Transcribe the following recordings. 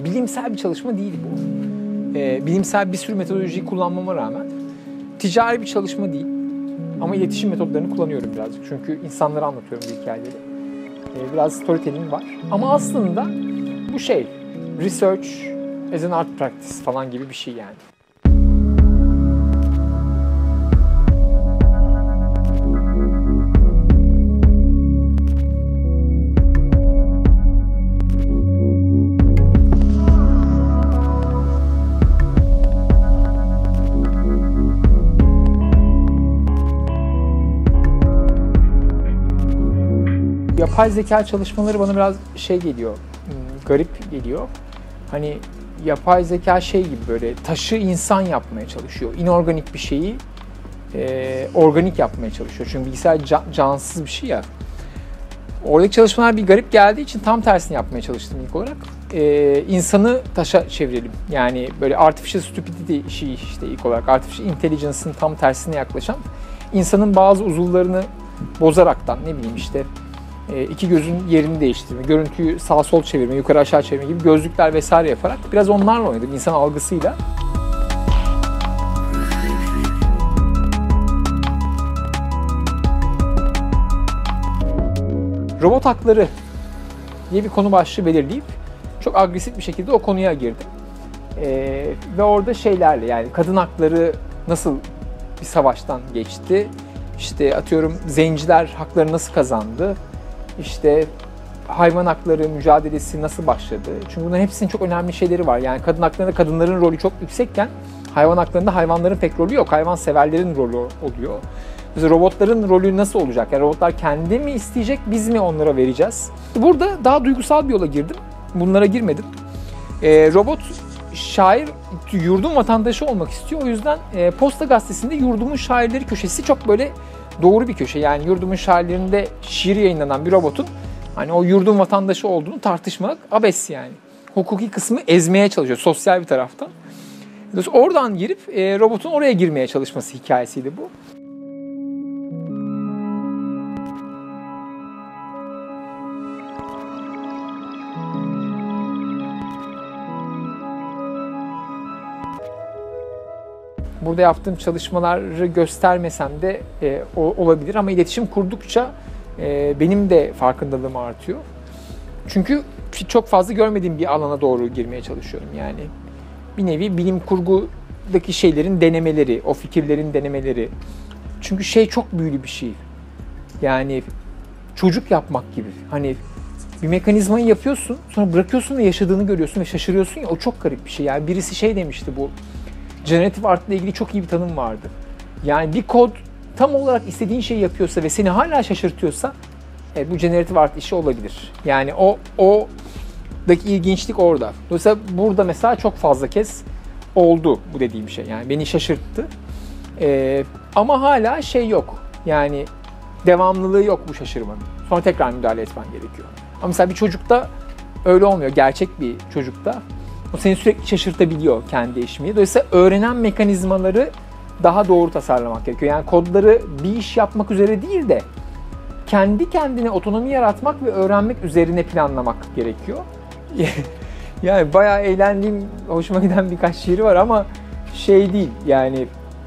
bilimsel bir çalışma değil bu. Bilimsel bir sürü metodolojiyi kullanmama rağmen ticari bir çalışma değil. Ama iletişim metodlarını kullanıyorum birazcık. Çünkü insanlara anlatıyorum bu hikayeleri. Biraz storytelling var. Ama aslında bu research as an art practice falan gibi bir şey yani. Yapay zeka çalışmaları bana biraz geliyor, garip geliyor. Hani yapay zeka gibi böyle taşı insan yapmaya çalışıyor. İnorganik bir şeyi organik yapmaya çalışıyor. Çünkü bilgisayar cansız bir şey ya. Oradaki çalışmalar bir garip geldiği için tam tersini yapmaya çalıştım ilk olarak. İnsanı taşa çevirelim. Yani böyle artificial stupidity işi ilk olarak. Artificial intelligence'ın tam tersine yaklaşan, insanın bazı uzuvlarını bozaraktan iki gözün yerini değiştirme, görüntüyü sağ sol çevirme, yukarı aşağı çevirme gibi gözlükler vesaire yaparak biraz onlarla oynadım, insan algısıyla. Robot hakları diye bir konu başlığı belirleyip çok agresif bir şekilde o konuya girdim. Ve orada yani kadın hakları nasıl bir savaştan geçti, zenciler hakları nasıl kazandı, hayvan hakları mücadelesi nasıl başladı? Çünkü bunların hepsinin çok önemli şeyleri var. Yani kadın haklarında kadınların rolü çok yüksekken hayvan haklarında hayvanların pek rolü yok. Hayvanseverlerin rolü oluyor. Mesela robotların rolü nasıl olacak? Yani robotlar kendi mi isteyecek, biz mi onlara vereceğiz? Burada daha duygusal bir yola girdim. Bunlara girmedim. Robot şair, yurdun vatandaşı olmak istiyor. O yüzden Posta Gazetesi'nde Yurdumun Şairleri köşesi çok böyle doğru bir köşe. Yani Yurdumun Şairlerinde şiir yayınlanan bir robotun hani o yurdun vatandaşı olduğunu tartışmak abes yani. Hukuki kısmı ezmeye çalışıyor sosyal bir taraftan. Oradan girip robotun oraya girmeye çalışması hikayesiydi bu. Burada yaptığım çalışmaları göstermesem de olabilir ama iletişim kurdukça benim de farkındalığım artıyor. Çünkü çok fazla görmediğim bir alana doğru girmeye çalışıyorum. Yani bir nevi bilim kurgudaki şeylerin denemeleri, o fikirlerin denemeleri. Çünkü çok büyülü bir şey. Yani çocuk yapmak gibi. Hani bir mekanizmayı yapıyorsun, sonra bırakıyorsun ve yaşadığını görüyorsun ve şaşırıyorsun ya, o çok garip bir şey. Yani birisi demişti bu. Generative art ile ilgili çok iyi bir tanım vardı. Yani bir kod tam olarak istediğin şeyi yapıyorsa ve seni hala şaşırtıyorsa bu generative art işi olabilir. Yani oradaki ilginçlik orada. Dolayısıyla burada mesela çok fazla kez oldu bu dediğim şey. Yani beni şaşırttı. Ama hala yok. Yani devamlılığı yok bu şaşırmanın. Sonra tekrar müdahale etmen gerekiyor. Ama mesela bir çocukta öyle olmuyor. Gerçek bir çocukta o seni sürekli şaşırtabiliyor kendi değişimiyle. Dolayısıyla öğrenen mekanizmaları daha doğru tasarlamak gerekiyor. Yani kodları bir iş yapmak üzere değil de kendi kendine otonomi yaratmak ve öğrenmek üzerine planlamak gerekiyor. Yani bayağı eğlendiğim, hoşuma giden birkaç şiiri var ama değil yani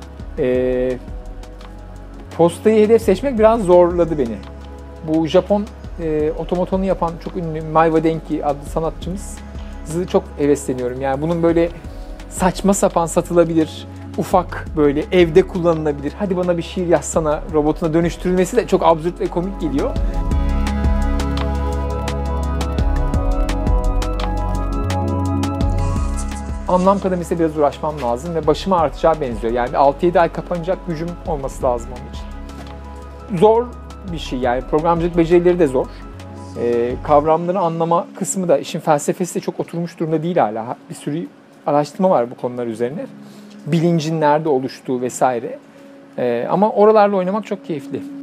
postayı hedef seçmek biraz zorladı beni. Bu Japon otomatonu yapan çok ünlü Maiwa Denki adlı sanatçımız çok hevesleniyorum. Yani bunun böyle saçma sapan satılabilir, ufak böyle evde kullanılabilir, hadi bana bir şiir yazsana robotuna dönüştürülmesi de çok absürt ve komik geliyor. Anlam kademesiyle biraz uğraşmam lazım ve başıma artacağı benziyor. Yani 6-7 ay kapanacak gücüm olması lazım onun için. Zor bir şey yani, programcılık becerileri de zor. Kavramları anlama kısmı da, işin felsefesi de çok oturmuş durumda değil hala. Bir sürü araştırma var bu konular üzerine. Bilincin nerede oluştuğu vesaire. Ama oralarla oynamak çok keyifli.